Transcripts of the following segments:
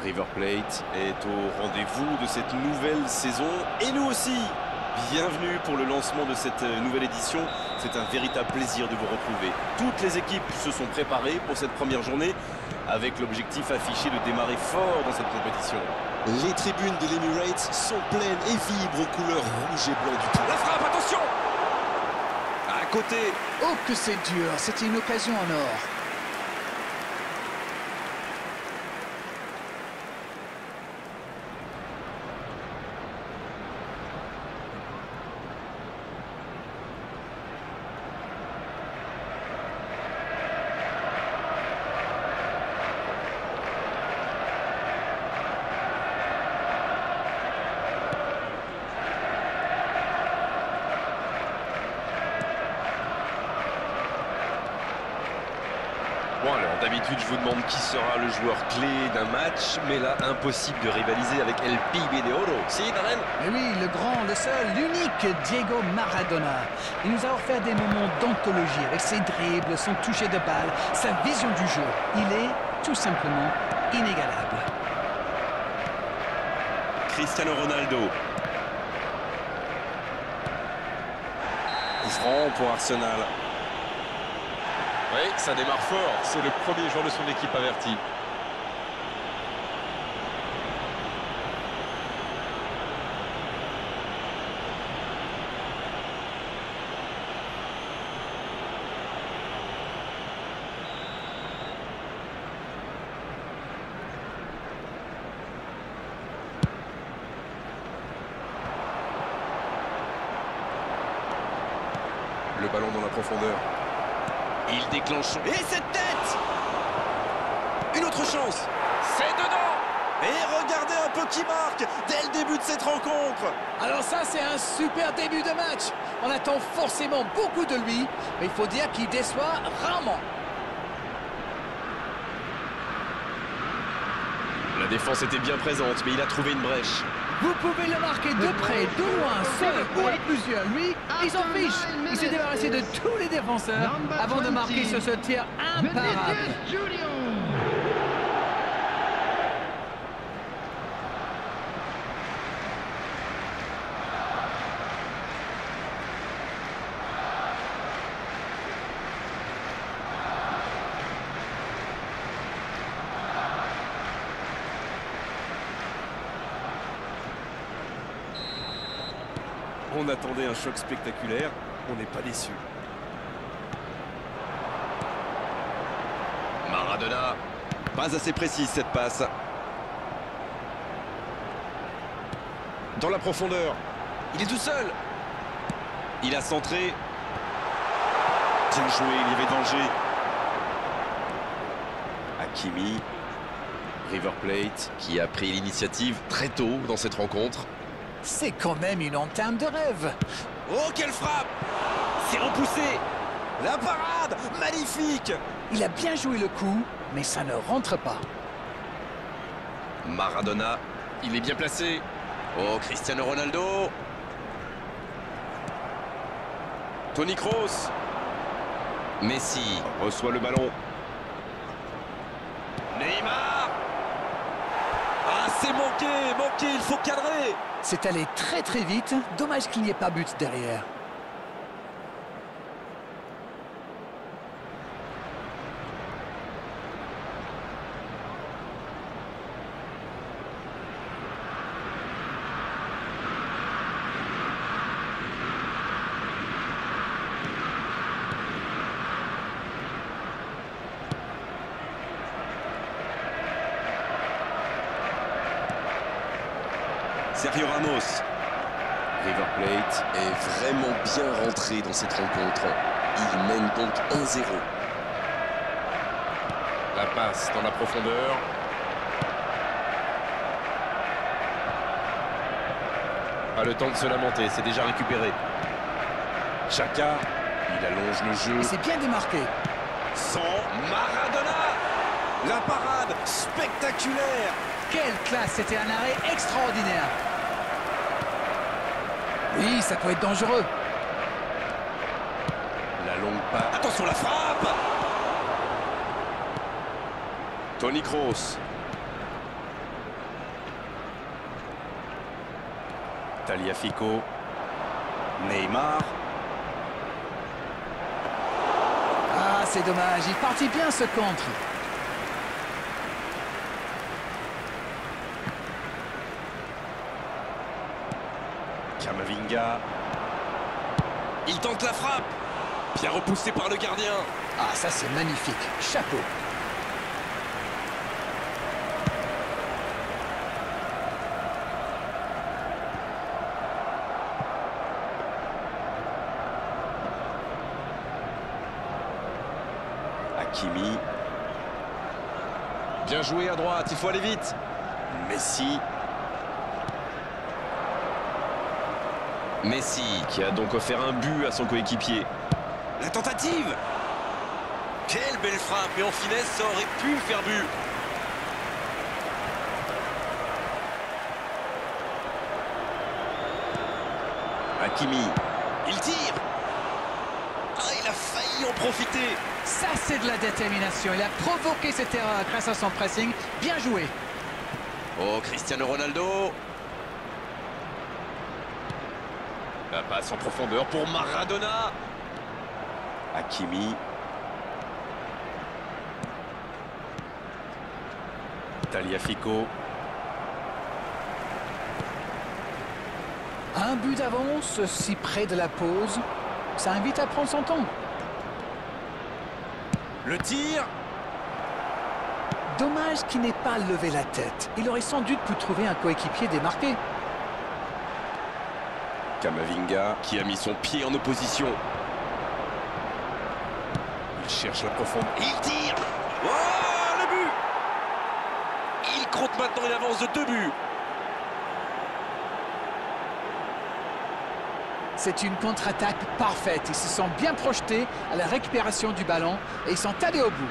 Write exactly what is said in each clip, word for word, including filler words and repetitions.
River Plate est au rendez-vous de cette nouvelle saison et nous aussi. Bienvenue pour le lancement de cette nouvelle édition. C'est un véritable plaisir de vous retrouver. Toutes les équipes se sont préparées pour cette première journée avec l'objectif affiché de démarrer fort dans cette compétition. Les tribunes de l'Emirates sont pleines et vibrent aux couleurs rouge et blanc du tout. La frappe, attention! À côté. Oh que c'est dur, c'était une occasion en or. Bon alors, d'habitude, je vous demande qui sera le joueur clé d'un match, mais là, impossible de rivaliser avec El Pibe de Oro. Si, Darren? Mais oui, le grand, le seul, l'unique Diego Maradona. Il nous a offert des moments d'anthologie avec ses dribbles, son toucher de balle, sa vision du jeu. Il est tout simplement inégalable. Cristiano Ronaldo. Coup franc pour Arsenal. Oui, ça démarre fort. C'est le premier joueur de son équipe averti. Le ballon dans la profondeur. Il déclenche. Et cette tête! Une autre chance! C'est dedans! Et regardez un peu qui marque dès le début de cette rencontre! Alors ça, c'est un super début de match. On attend forcément beaucoup de lui, mais il faut dire qu'il déçoit rarement. La défense était bien présente, mais il a trouvé une brèche. Vous pouvez le marquer de près, de loin, seul ou à plusieurs. Lui, il s'en fiche. Il s'est débarrassé de tous les défenseurs avant de marquer sur ce tir imparable. On attendait un choc spectaculaire, on n'est pas déçu. Maradona, pas assez précise cette passe. Dans la profondeur, il est tout seul. Il a centré. Bien joué, il y avait danger. Hakimi, River Plate, qui a pris l'initiative très tôt dans cette rencontre. C'est quand même une entame de rêve. Oh, quelle frappe! C'est repoussé! La parade! Magnifique! Il a bien joué le coup, mais ça ne rentre pas. Maradona, il est bien placé. Oh, Cristiano Ronaldo! Toni Kroos! Messi reçoit le ballon. Neymar! Ah, c'est manqué! Manqué, il faut cadrer! C'est allé très très vite, dommage qu'il n'y ait pas but derrière. Sergio Ramos. River Plate est vraiment bien rentré dans cette rencontre. Il mène donc un zéro. La passe dans la profondeur. Pas le temps de se lamenter, c'est déjà récupéré. Xhaka, il allonge le jeu. C'est bien démarqué. Sans Maradona. La parade spectaculaire. Quelle classe, c'était un arrêt extraordinaire. Oui, ça peut être dangereux. La longue passe. Attention, la frappe. Toni Kroos. Tagliafico. Neymar. Ah, c'est dommage, il partit bien ce contre. Camavinga. Il tente la frappe. Bien repoussé par le gardien. Ah, ça c'est magnifique, chapeau. Hakimi. Bien joué à droite, il faut aller vite. Messi. Messi. Qui a donc offert un but à son coéquipier. La tentative. Quelle belle frappe. Et en finesse, ça aurait pu faire but. Hakimi. Il tire. Ah, il a failli en profiter. Ça c'est de la détermination, il a provoqué cette erreur grâce à son pressing, bien joué. Oh, Cristiano Ronaldo. La passe en profondeur pour Maradona. Hakimi. Tagliafico. Un but d'avance, si près de la pause, ça invite à prendre son temps. Le tir. Dommage qu'il n'ait pas levé la tête. Il aurait sans doute pu trouver un coéquipier démarqué. Camavinga. Qui a mis son pied en opposition. Il cherche la profondeur. Il tire. Oh, le but. Il compte maintenant une avance de deux buts. C'est une contre-attaque parfaite. Ils se sont bien projetés à la récupération du ballon et ils sont allés au bout.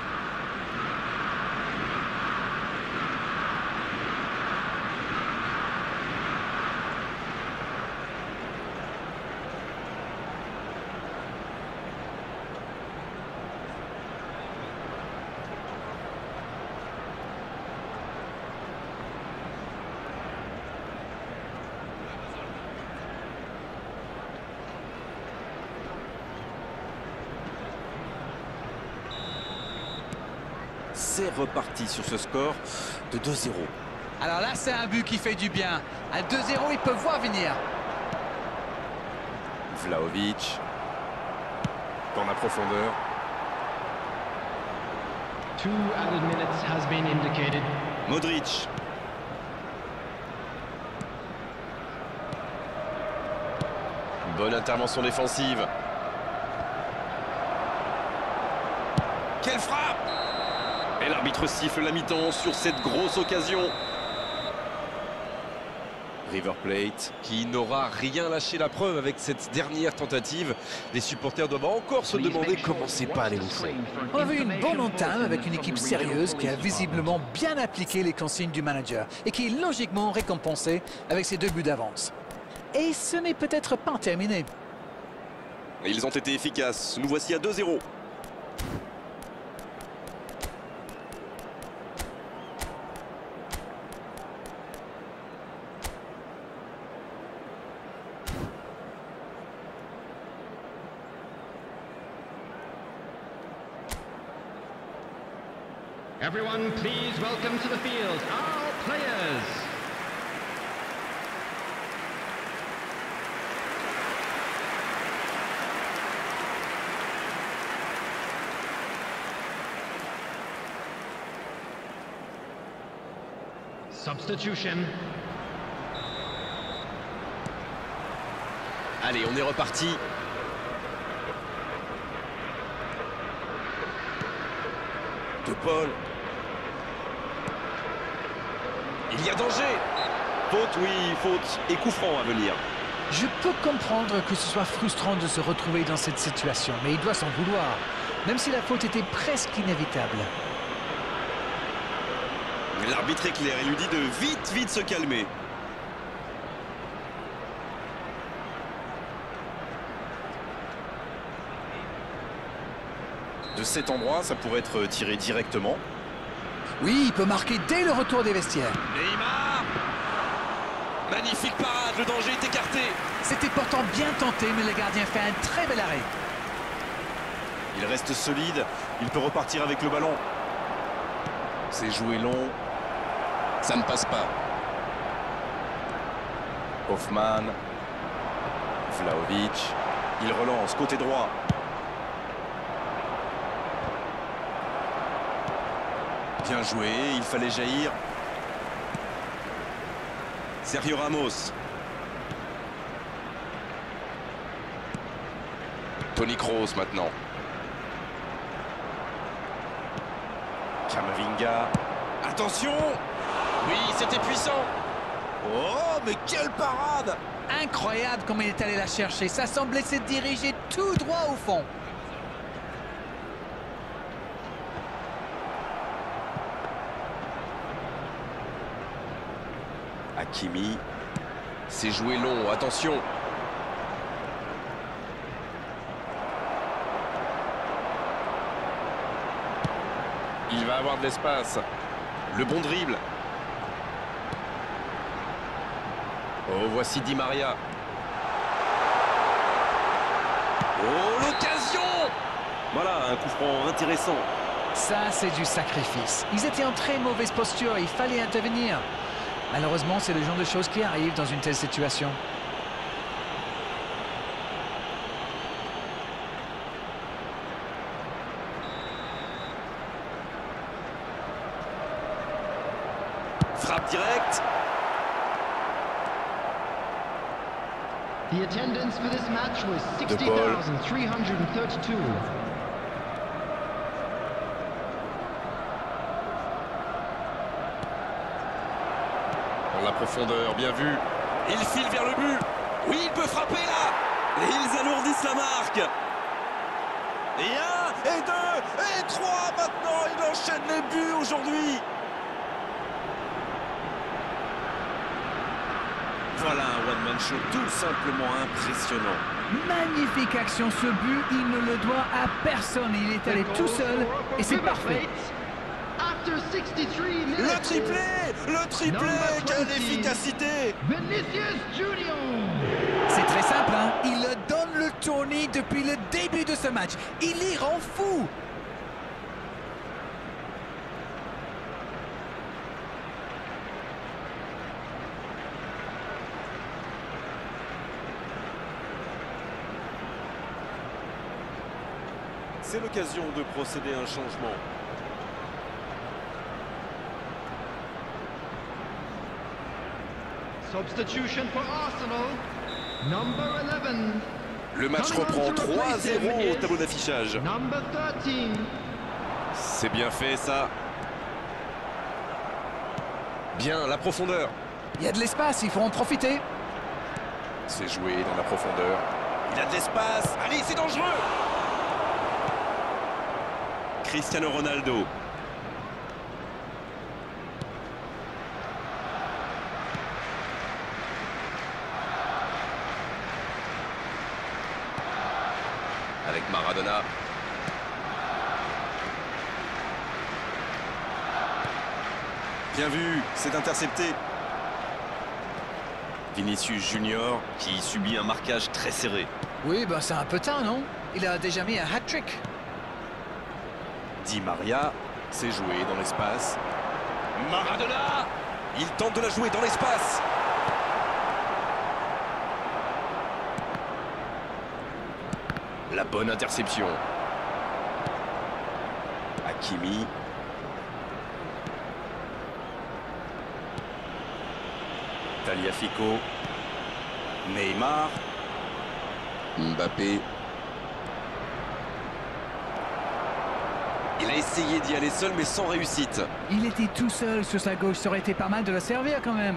C'est reparti sur ce score de deux zéro. Alors là, c'est un but qui fait du bien. À deux zéro, ils peuvent voir venir. Vlahovic. Dans la profondeur. Two added minutes has been indicated. Modric. Bonne intervention défensive. Quelle frappe! Et l'arbitre siffle la mi-temps sur cette grosse occasion. River Plate. Qui n'aura rien lâché, la preuve avec cette dernière tentative. Les supporters doivent encore se demander comment c'est pas allé au fond. On a vu une bonne entame avec une équipe sérieuse qui a visiblement bien appliqué les consignes du manager et qui est logiquement récompensée avec ses deux buts d'avance. Et ce n'est peut-être pas terminé. Ils ont été efficaces. Nous voici à deux zéro. Everyone, please welcome to the field our players. Substitution. Allez, on est reparti. De Paul. Il y a danger. Faute, oui, faute. Et coup franc à venir. Je peux comprendre que ce soit frustrant de se retrouver dans cette situation, mais il doit s'en vouloir, même si la faute était presque inévitable. L'arbitre est clair, il lui dit de vite, vite se calmer. De cet endroit, ça pourrait être tiré directement. Oui, il peut marquer dès le retour des vestiaires. Neymar. Magnifique parade, le danger est écarté. C'était pourtant bien tenté, mais le gardien fait un très bel arrêt. Il reste solide, il peut repartir avec le ballon. C'est joué long. Ça ne passe pas. Hoffman. Vlahovic. Il relance, côté droit. Bien joué, il fallait jaillir. Sergio Ramos. Toni Kroos maintenant. Camavinga. Attention! Oui, c'était puissant. Oh, mais quelle parade! Incroyable comme il est allé la chercher. Ça semblait se diriger tout droit au fond. Hakimi. C'est joué long, attention. Il va avoir de l'espace. Le bon dribble. Oh, voici Di Maria. Oh, l'occasion! Voilà, un coup franc intéressant. Ça, c'est du sacrifice. Ils étaient en très mauvaise posture, il fallait intervenir. Malheureusement, c'est le genre de choses qui arrivent dans une telle situation. Frappe directe. The attendance for this match was sixty thousand three hundred thirty-two. Dans la profondeur, bien vu. Il file vers le but. Oui, il peut frapper là. Et ils alourdissent la marque. Et un, et deux, et trois maintenant. Il enchaîne les buts aujourd'hui. Voilà un one-man show tout simplement impressionnant. Magnifique action, ce but, il ne le doit à personne. Il est allé tout seul et c'est parfait. After sixty-three minutes, Le triplé, le triplé, Number quelle twenty. efficacité. Vinicius Junior. C'est très simple, hein. Il le donne le tournis depuis le début de ce match. Il y rend fou. C'est l'occasion de procéder à un changement. Substitution for Arsenal. Number eleven. Le match reprend trois zéro au tableau d'affichage. Number thirteen. C'est bien fait ça. Bien, la profondeur. Il y a de l'espace, il faut en profiter. C'est joué dans la profondeur. Il a de l'espace. Allez, c'est dangereux. Cristiano Ronaldo. Avec Maradona. Bien vu, c'est intercepté. Vinicius Junior qui subit un marquage très serré. Oui, bah c'est un peu tard, non? Il a déjà mis un hat-trick. Di Maria, c'est joué dans l'espace. Maradona. Il tente de la jouer dans l'espace. La bonne interception. Hakimi. Tagliafico. Neymar. Mbappé. Il a essayé d'y aller seul, mais sans réussite. Il était tout seul sur sa gauche, ça aurait été pas mal de la servir quand même.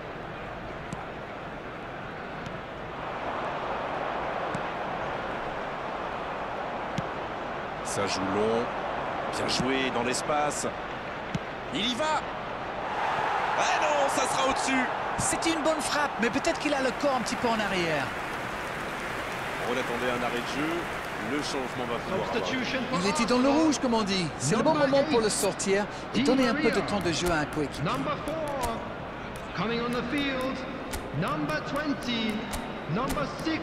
Ça joue long. Bien joué dans l'espace. Il y va. Ah non, ça sera au-dessus. C'était une bonne frappe, mais peut-être qu'il a le corps un petit peu en arrière. On attendait un arrêt de jeu. Le changement va pouvoir avoir. Substitution for Il était dans le Arsenal. rouge, comme on dit. C'est le bon moment pour le sortir et donner un peu de temps de jeu à un coéquipier. Number four. Coming on the field. Number twenty, number six.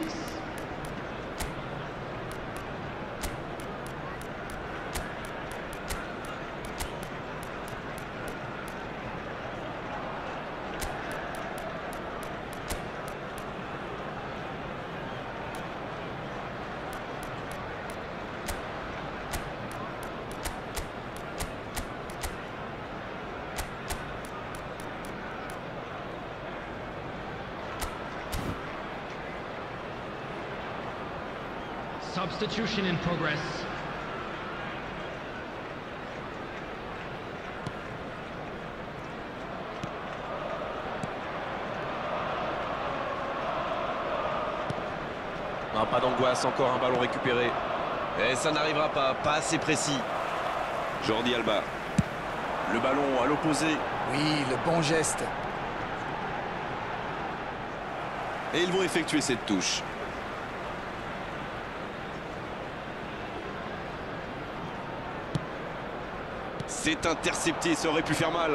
Substitution in progress. Ah, pas d'angoisse, encore un ballon récupéré. Et ça n'arrivera pas, pas assez précis. Jordi Alba. Le ballon à l'opposé. Oui, le bon geste. Et ils vont effectuer cette touche. C'est intercepté, ça aurait pu faire mal.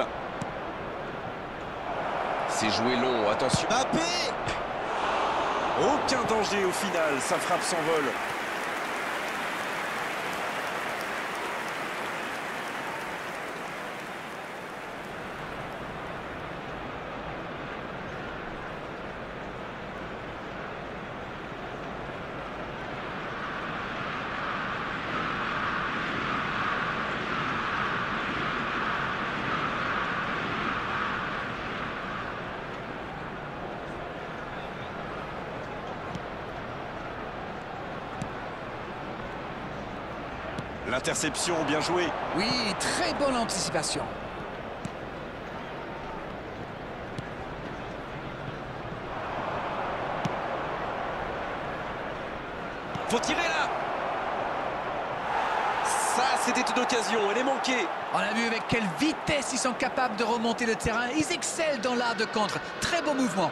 C'est joué long, attention. Mbappé! Aucun danger au final, sa frappe s'envole. L'interception, bien joué. Oui, très bonne anticipation. Faut tirer là. Ça, c'était une occasion, elle est manquée. On a vu avec quelle vitesse ils sont capables de remonter le terrain. Ils excellent dans l'art de contre. Très beau mouvement.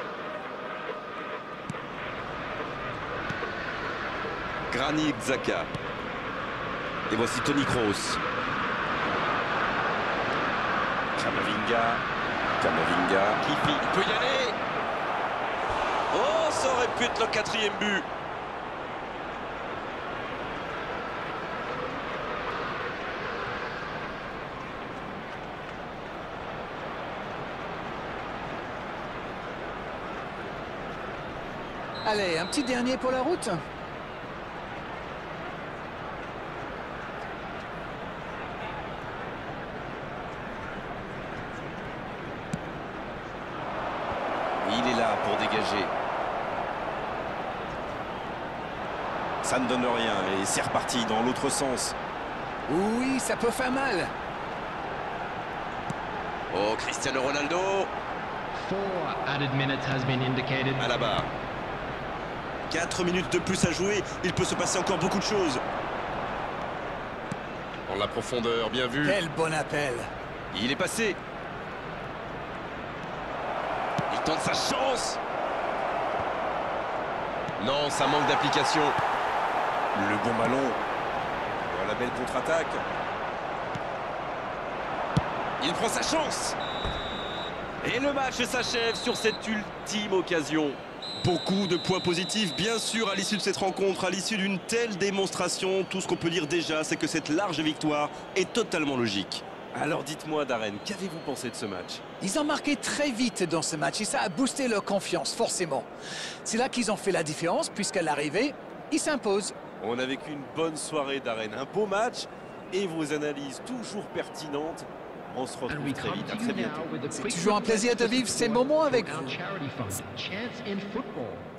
Granit Xhaka. Et voici Toni Kroos. Camavinga. Camavinga. Kipi, il peut y aller. Oh, ça aurait pu être le quatrième but. Allez, un petit dernier pour la route. Il est là pour dégager. Ça ne donne rien et c'est reparti dans l'autre sens. Oui, ça peut faire mal. Oh, Cristiano Ronaldo. Four added minutes has been indicated. À la barre. quatre minutes de plus à jouer, il peut se passer encore beaucoup de choses. Dans la profondeur, bien vu. Quel bon appel. Il est passé. Il tente sa chance. Non, ça manque d'application. Le bon ballon. Oh, la belle contre-attaque. Il prend sa chance. Et le match s'achève sur cette ultime occasion. Beaucoup de points positifs, bien sûr, à l'issue de cette rencontre, à l'issue d'une telle démonstration. Tout ce qu'on peut dire déjà, c'est que cette large victoire est totalement logique. Alors dites-moi, Darren, qu'avez-vous pensé de ce match? Ils ont marqué très vite dans ce match et ça a boosté leur confiance, forcément. C'est là qu'ils ont fait la différence, puisqu'à l'arrivée, ils s'imposent. On a vécu une bonne soirée, Darren, un beau match et vos analyses toujours pertinentes. On se And retrouve we très come vite, à to très you bientôt. now with a C'est quick toujours un plaisir de vivre ces moments avec our vous. charity fund, Chance in Football.